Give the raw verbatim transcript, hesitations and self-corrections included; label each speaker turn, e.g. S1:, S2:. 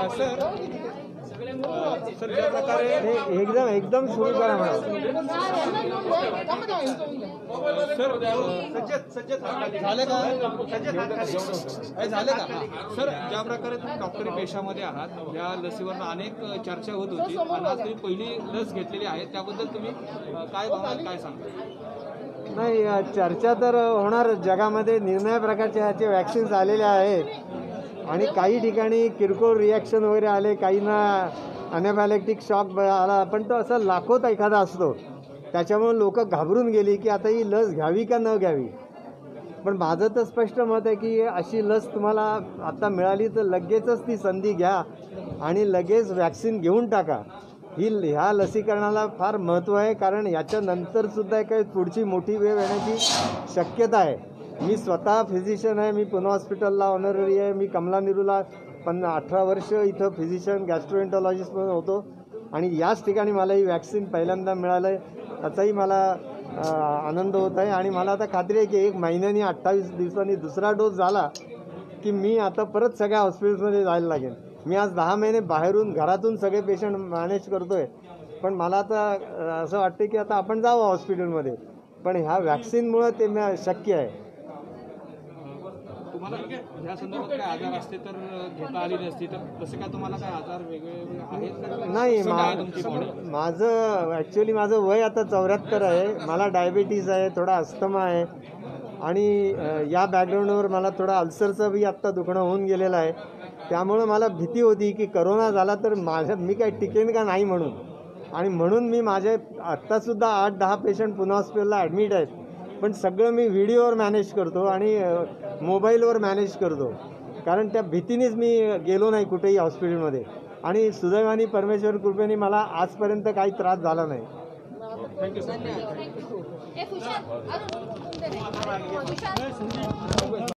S1: Sir sir ज्या प्रकारे
S2: एकदम एकदम सुरू करा मॅडम.
S1: सर सज्जत सज्जत झाले का झाले का सर ज्या प्रकारे तुम्ही डॉक्टरी पेशामध्ये आहात या लसीवर अनेक चर्चा होत होती आणि आज तुम्ही पहिली लस घेतलेली आहे त्याबद्दल तुम्ही काय भावना काय सांगता?
S2: नाही, चर्चा तर होणार. जगामध्ये निरनिराळ्या प्रकारचे ह्याचे वॅक्सिन्स आलेले आहेत आणि काही ठिकाणी किरकोळ रिॲक्शन वगैरे आले, काहींना अनॅफॅलेक्टिक शॉक आला, पण तो असा लाखोत एखादा असतो. त्याच्यामुळे लोक घाबरून गेली की आता ही लस घ्यावी का न घ्यावी. पण माझं तर स्पष्ट मत आहे की अशी लस तुम्हाला आता मिळाली तर लगेचच ती संधी घ्या आणि लगेच वॅक्सिन घेऊन टाका. ही ह्या लसीकरणाला फार महत्त्व आहे, कारण याच्यानंतरसुद्धा काही पुढची मोठी वेळ येण्याची शक्यता आहे. मी स्वतः फिजिशियन आहे, मी पुणे हॉस्पिटलला ऑनररी आहे, मी कमला नेहरूला पण अठरा वर्ष इथं फिजिशियन गॅस्ट्रोएंटॉलॉजिस्ट म्हणून होतो आणि याच ठिकाणी मला ही वॅक्सिन पहिल्यांदा मिळालं आहे. त्याचाही मला आनंद होत आहे आणि मला आता खात्री आहे की एक महिन्यानी अठ्ठावीस दिवसांनी दुसरा डोस झाला की मी आता परत सगळ्या हॉस्पिटल्समध्ये जायला लागेल. मी आज दहा महिने बाहेरून घरातून सगळे पेशंट मॅनेज करतो आहे, पण मला आता असं वाटतं की आता आपण जावं हॉस्पिटलमध्ये. पण ह्या वॅक्सिनमुळं ते शक्य आहे.
S1: तुम्हाला ह्या संदर्भात काय आजार असते तर घेता आली नसती तर तसे काय तुम्हाला काय आजार वेगळे आहेत?
S2: नाही, मा माझं ॲक्च्युली माझं वय आता चौऱ्याहत्तर आहे. मला डायबिटीज आहे, थोडा अस्थमा आहे आणि या बॅकग्राऊंडवर मला थोडा अल्सरचं बी आत्ता दुखणं होऊन गेलेलं आहे. त्यामुळं मला भीती होती की करोना झाला तर माझ्या मी काय टिकेन का नाही म्हणून. आणि म्हणून मी माझे आत्तासुद्धा आठ दहा पेशंट पुणे हॉस्पिटलला ॲडमिट आहेत, पण सगळं मी व्हिडिओवर मॅनेज करतो आणि मोबाईलवर मॅनेज करतो, कारण त्या भीतीनेच मी गेलो नाही कुठेही हॉस्पिटलमध्ये. आणि सुदैवाने परमेश्वर कृपेने मला आजपर्यंत काही त्रास झाला नाही.
S1: Thank you sir.